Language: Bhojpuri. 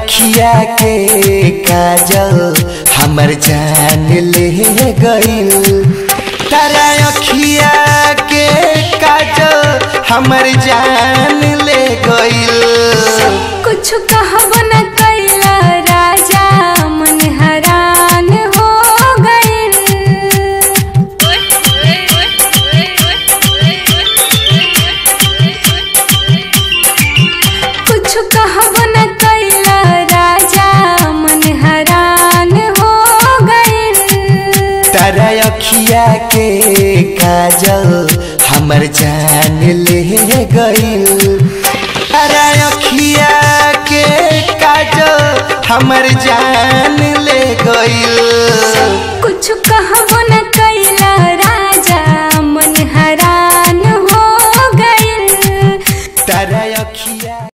अखिया के काजल हमर जान ले गइल। तारा अखिया के काजल हमर जान ले गइल। कुछ कहब न कैला राजा मन हैरान हो गइल। कुछ कहब न कैला राजा मन हैरान हो गइल। तारा अखिया के काजल हमर जान ले गइल। तारा अखिया के काजल हमर जान ले गइल। कुछ कहब